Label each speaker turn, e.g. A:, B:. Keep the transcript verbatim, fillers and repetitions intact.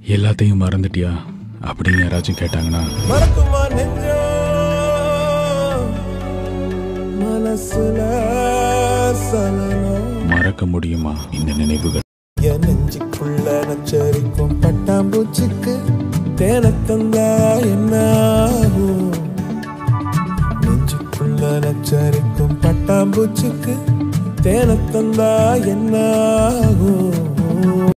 A: எல்லாத்தையும் மறந்துட்டியா அப்படின்னு யாராச்சும் கேட்டாங்கன்னா
B: மறக்குமா நெஞ்சம் மனசுல சலனம்
A: மறக்க முடியுமா இந்த நினைவுகள்?
B: என் நெஞ்சுக்குள்ள நச்சரிக்கும் பட்டாம்பூச்சிக்கு தேனத்தந்தா என்ன ஆகும்? நெஞ்சுக்குள்ள நச்சரிக்கும் பட்டாம்பூச்சிக்கு தேனத்தந்தா என்ன ஆகும்?